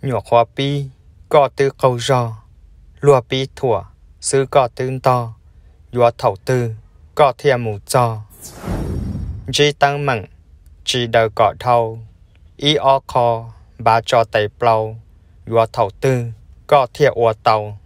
nhỏ khoa pi có tư câu giò lùa pi thủa sư có tư to dùa thầu tư có thiềm mù cho chỉ tăng mặn chỉ đời cọ thâu ý o kho bà cho tay plau dùa thầu tư có thiềm ua tàu